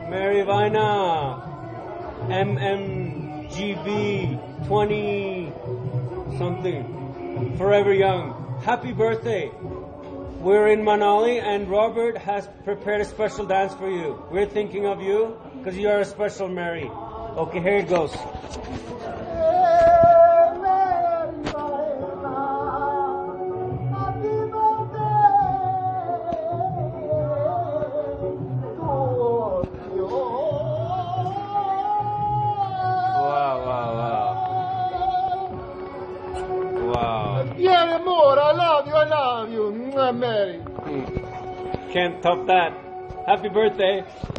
Mary Vina, MMGB 20 something, Forever Young. Happy birthday. We're in Manali and Robert has prepared a special dance for you. We're thinking of you because you are a special Mary. Okay, here it goes. Yeah, amore, I love you, Mary. Can't top that. Happy birthday.